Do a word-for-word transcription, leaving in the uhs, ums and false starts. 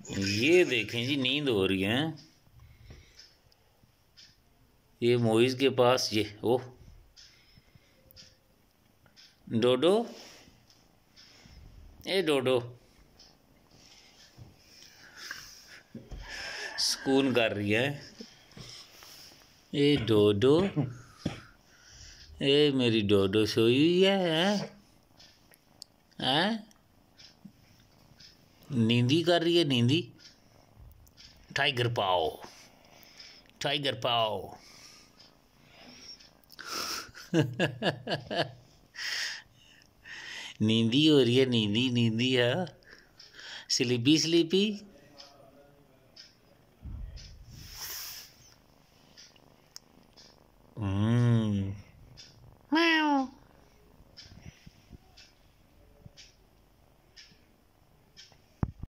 ये देखें जी, नींद हो रही है। ये मोइज के पास ये ओ डोडो, ए डोडो सुकून कर रही है। ए डोडो, ए मेरी डोडो सोई हुई है, हैं? नींदी कर रही है, नींदी। टाइगर पाओ, टाइगर पाओ। नींदी हो रही है, नींदी नींदी है। Sleepy sleepy.